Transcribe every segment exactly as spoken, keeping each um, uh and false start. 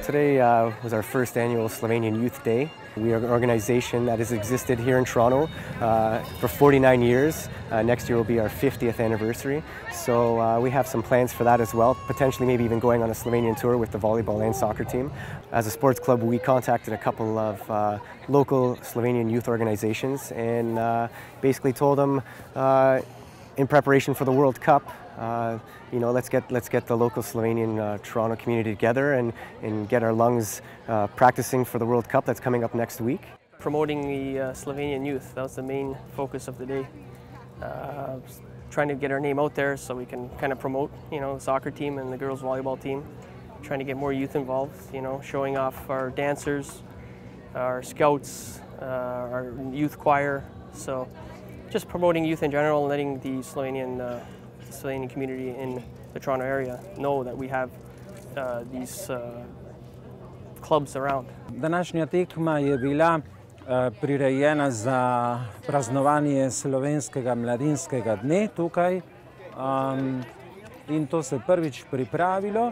Today uh, was our first annual Slovenian Youth Day. We are an organization that has existed here in Toronto uh, for forty-nine years. Uh, next year will be our fiftieth anniversary. So uh, we have some plans for that as well, potentially maybe even going on a Slovenian tour with the volleyball and soccer team. As a sports club, we contacted a couple of uh, local Slovenian youth organizations and uh, basically told them uh, in preparation for the World Cup, Uh, you know, let's get let's get the local Slovenian uh, Toronto community together and and get our lungs uh, practicing for the World Cup that's coming up next week. Promoting the uh, Slovenian youth, that was the main focus of the day. Uh, trying to get our name out there so we can kind of promote, you know, the soccer team and the girls volleyball team. Trying to get more youth involved, you know, showing off our dancers, our scouts, uh, our youth choir. So just promoting youth in general and letting the Slovenian uh, Slovenian community in the Toronto area know that we have uh, these uh, clubs around. Današnja tekma je bila uh, prirejena za praznovanje slovenskega mladinskega dne tukaj um, in to se prvič pripravilo.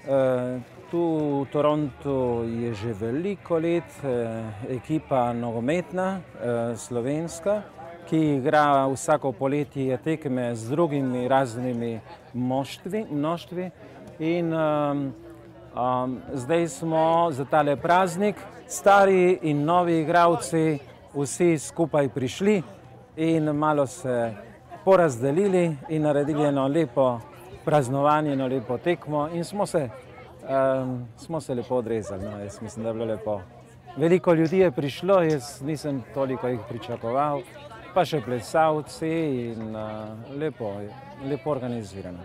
Uh, tu v Torontu je že veliko let uh, ekipa nogometna, uh, slovenska, ki igra vsako poletje tekme z drugimi raznimi moštvi, mnoštvi. In um, um, zdaj smo za tale praznik, stari in novi igralci, vsi skupaj prišli in malo se porazdelili in naredili eno lepo praznovanje, eno lepo tekmo in smo se, um, smo se lepo odrezali. No, jaz mislim, da je bilo lepo. Veliko ljudi je prišlo, jaz nisem toliko jih pričakoval. Pa še plesalci in uh, lepo, lepo organizirano.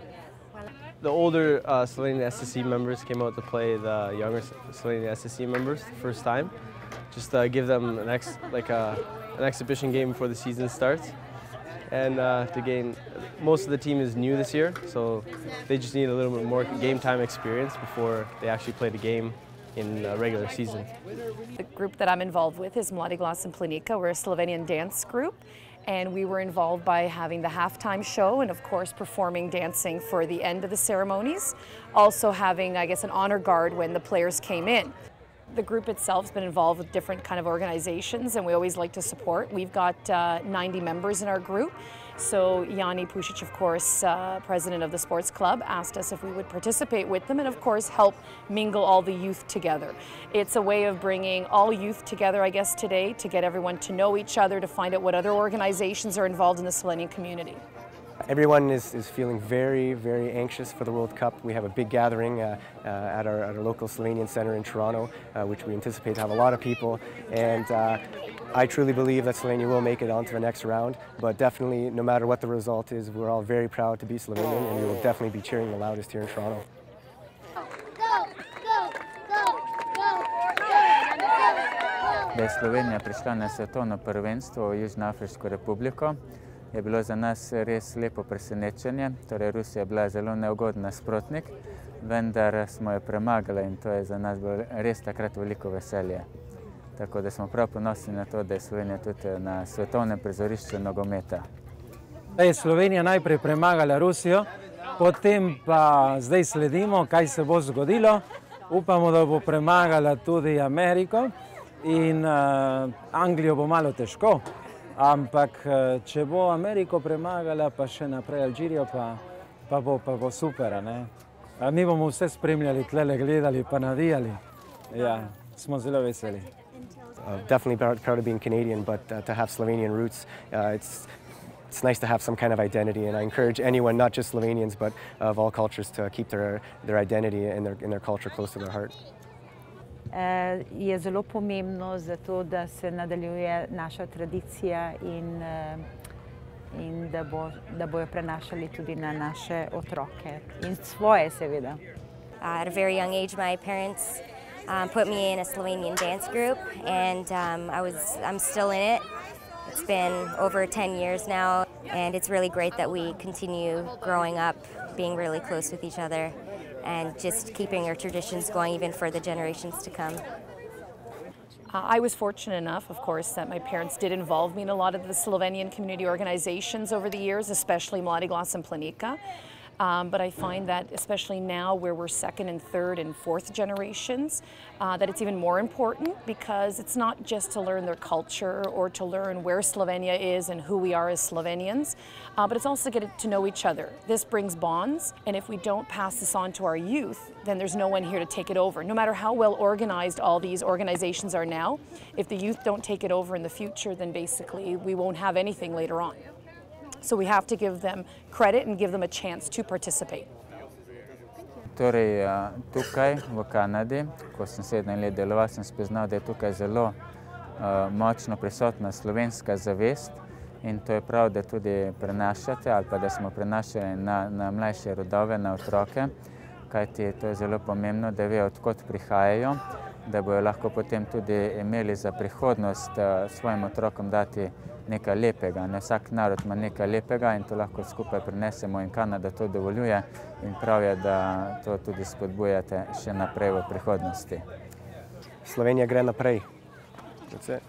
The older uh, Slovenian S S C members came out to play the younger Slovenian S S C members the first time. Just uh, give them an, ex like a, an exhibition game before the season starts. And uh, to gain, most of the team is new this year, so they just need a little bit more game time experience before they actually play the game in a regular season. The group that I'm involved with is Mladi Glas in Plenika. We're a Slovenian dance group, and we were involved by having the halftime show and of course performing dancing for the end of the ceremonies. Also having, I guess, an honor guard when the players came in. The group itself has been involved with different kind of organizations and we always like to support. We've got uh, ninety members in our group. So Jani Pušić, of course, uh, president of the sports club, asked us if we would participate with them and of course help mingle all the youth together. It's a way of bringing all youth together, I guess, today to get everyone to know each other, to find out what other organizations are involved in the Slovenian community. Everyone is, is feeling very, very anxious for the World Cup. We have a big gathering uh, uh, at, our, at our local Slovenian Centre in Toronto, uh, which we anticipate to have a lot of people. And uh, I truly believe that Slovenia will make it onto the next round, but definitely, no matter what the result is, we're all very proud to be Slovenian and we will definitely be cheering the loudest here in Toronto. Da je Slovenija prišla na svetovno prvenstvo v Južnoafriško republiko, je bilo za nas res lepo presenečenje. Torej, Rusija je bila zelo neugoden nasprotnik, vendar smo jo premagali in to je za nas bilo res takrat veliko veselje. Tako da smo prav ponosni na to, da je Slovenija tudi na svetovnem prizorišču nogometa. Da je Slovenija najprej premagala Rusijo, potem pa zdaj sledimo, kaj se bo zgodilo. Upamo, da bo premagala tudi Ameriko in uh, Anglijo bo malo težko. Ampak če bo Ameriko premagala, pa še naprej Algerijo, pa, pa, bo, pa bo super. Ne? Mi bomo vse spremljali, tlele gledali, pa navijali. Ja, smo zelo veseli. Uh, definitely proud, proud of being Canadian, but uh, to have Slovenian roots, uh, it's, it's nice to have some kind of identity. And I encourage anyone, not just Slovenians, but of all cultures, to keep their, their identity and their, and their culture close to their heart. Je zelo pomembno zato, da se nadaljuje naša tradicija in, in da, bo, da bojo prenašali tudi na naše otroke in svoje seveda. At a very young age, my parents um, put me in a Slovenian dance group and um, I was, I'm still in it. It's been over ten years now and it's really great that we continue growing up, being really close with each other, and just keeping our traditions going even for the generations to come. Uh, I was fortunate enough, of course, that my parents did involve me in a lot of the Slovenian community organizations over the years, especially Mladi Glas in Plenika. Um, but I find that especially now where we're second and third and fourth generations, uh, that it's even more important, because it's not just to learn their culture or to learn where Slovenia is and who we are as Slovenians, uh, but it's also to get to know each other. This brings bonds, and if we don't pass this on to our youth, then there's no one here to take it over. No matter how well organized all these organizations are now, if the youth don't take it over in the future, then basically we won't have anything later on. So we have to give them credit and give them a chance to participate. Torej, tukaj v Kanadi, ko sem sedem let deloval, sem spoznal, da je tukaj zelo močno prisotna slovenska zavest, in to je prav, da tudi prenašate, ali pa da smo prenašali na, na mlajše rodove, na otroke, kajti to je zelo pomembno, da vejo, odkot prihajajo, da bojo lahko potem tudi imeli za prihodnost svojim otrokom dati nekaj lepega. Ne, vsak narod ima nekaj lepega in to lahko skupaj prinesemo, in Kanada to dovoljuje, in prav je, da to tudi spodbujate še naprej v prihodnosti. Slovenija gre naprej. That's it.